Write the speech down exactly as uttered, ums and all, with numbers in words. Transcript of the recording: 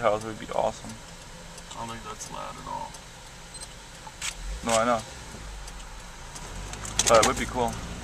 house would be awesome. I don't think that's loud at all. No, I know. But it would be cool.